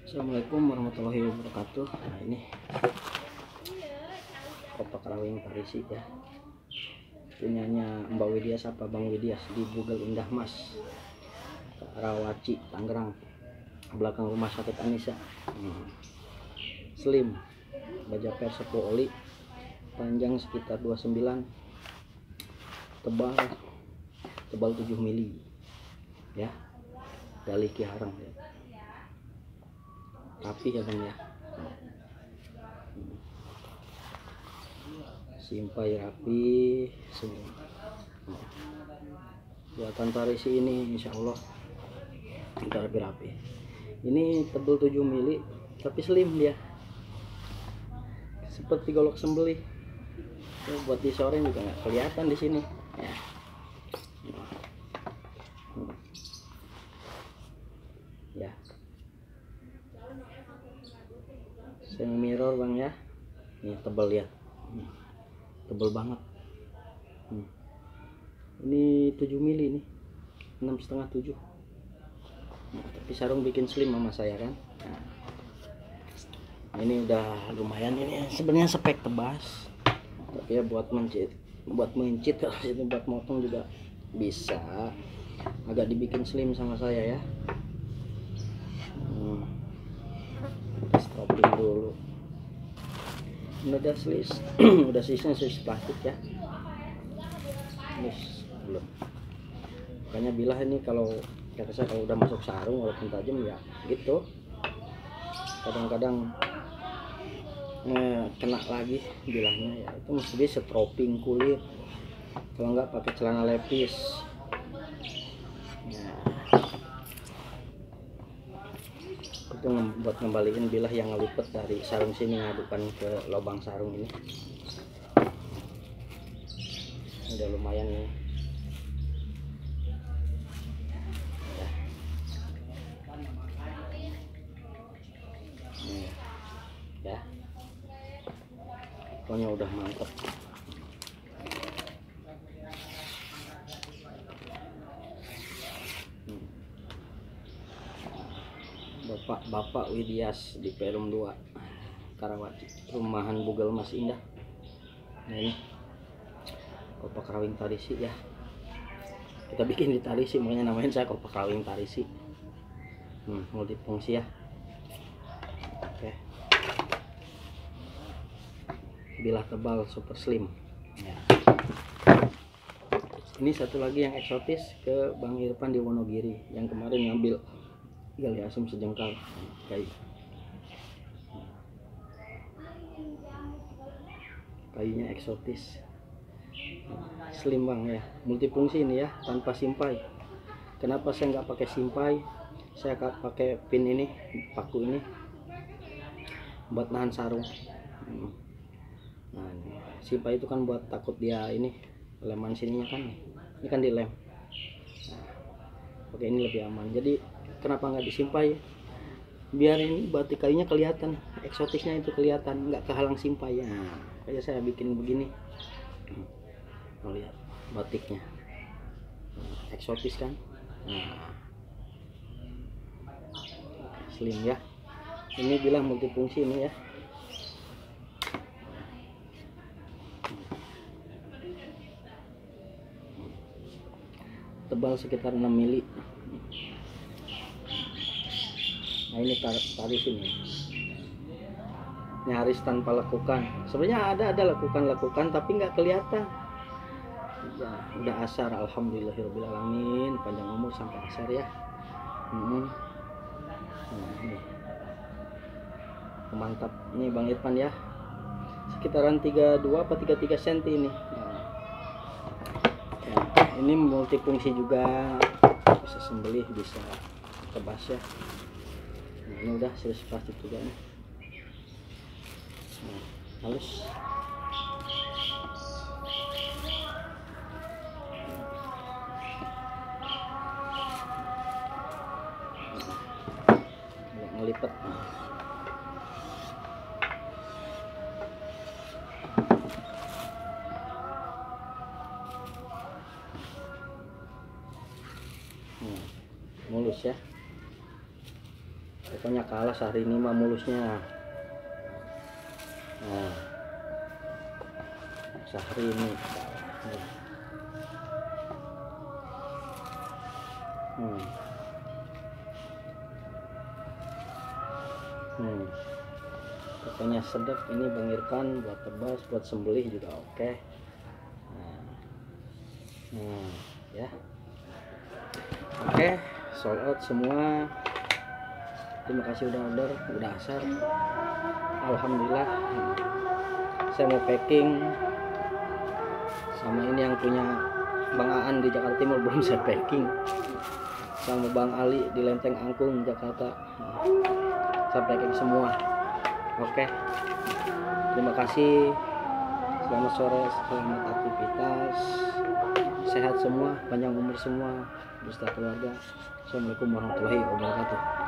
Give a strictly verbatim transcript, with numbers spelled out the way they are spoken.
Assalamualaikum warahmatullahi wabarakatuh. Nah, ini kopak rawing Parisi ya, punyanya Mbak Widias apa Bang Widias di Bugel Indah Mas, Karawaci, Tangerang, belakang rumah sakit Anissa. hmm. Slim, baja pers sepuluh oli, panjang sekitar dua puluh sembilan, tebal tebal tujuh mili ya, dari Kiharang ya. Rapi ya Bang ya, simpai rapi semua. Buatan Parisi ini insya Allah kita rapi-rapi. Ini tebal tujuh mili tapi slim dia, seperti golok sembelih ya, buat disoreng juga nggak kelihatan di sini ya. Ya, semi mirror Bang ya, ini tebal lihat, tebal banget. hmm. Ini tujuh mili nih, enam setengah tujuh. Nah, tapi sarung bikin slim sama saya kan. Nah, ini udah lumayan, ini sebenarnya spek tebas, tapi ya buat mencit, buat mencit kalau itu buat motong juga bisa, agak dibikin slim sama saya ya. hmm. Stopin dulu. Ini udah slis, udah sisnya sis plastik ya. Ini belum. Makanya bilah ini kalau kata saya kalau udah masuk sarung walaupun tajam ya gitu. Kadang-kadang eh, kena lagi bilahnya ya, itu mesti di setroping kulit. Kalau enggak pakai celana lepis. Nah, itu buat ngembaliin bilah yang ngelipet dari sarung sini ngadukan ke lubang sarung ini. Udah lumayan nih ya. Nih, ya pokoknya udah mantep. hmm. Bapak-bapak Widias di Perum dua Karawaci, rumahan Bugel Mas Indah. Nah, ini kopak rawing Parisi ya, kita bikin di Parisi makanya namain saya kopak rawing Parisi. hmm, multifungsi ya. Oke, bilah tebal super slim ya. Ini satu lagi yang eksotis ke Bang Irfan di Wonogiri yang kemarin ngambil gali asam sejengkal kayu. Kayunya eksotis, slim Bang ya, multifungsi ini ya, tanpa simpai. Kenapa saya nggak pakai simpai? Saya pakai pin ini, paku ini buat nahan sarung. Nah, ini. Simpai itu kan buat takut dia ini leman sininya kan, ini kan dilem. Nah, oke, ini lebih aman. Jadi kenapa nggak disimpai? Biar ini batik kayunya kelihatan, eksotisnya itu kelihatan, nggak kehalang simpai ya. Nah, kayak saya bikin begini. Nah, lihat batiknya, eksotis kan. Nah, slim ya. Ini bilang multifungsi ini ya. Tebal sekitar enam mili. Nah, ini tali sini nyaris tanpa lekukan. Sebenarnya ada ada lekukan-lekukan tapi nggak kelihatan ya. Udah asar, alhamdulillahirobbilalamin, panjang umur sampai asar ya. hmm. Nah, ini mantap nih Bang Irfan ya, sekitaran tiga puluh dua apa tiga puluh tiga senti ini. Nah, ya, ini multifungsi juga, bisa sembelih, bisa tebas ya. Nah, ini udah sis plastik juga nih. Nah, halus. Nah, ngelipet. Nah, mulus ya. pokoknya kalah sehari ini mah mulusnya. Nah, sehari ini hmm. Hmm. Pokoknya sedap ini Bang Irfan, buat tebas, buat sembelih juga oke. Nah. Hmm, ya. Oke, sold out semua. Terima kasih udah order, udah asar. Alhamdulillah. Saya mau packing. Sama ini yang punya Bang Aan di Jakarta Timur belum saya packing. Sama Bang Ali di Lenteng Angkung Jakarta. Saya packing semua. Oke. Terima kasih. Selamat sore, selamat aktivitas. Sehat semua, panjang umur semua, beserta keluarga. Assalamualaikum warahmatullahi wabarakatuh.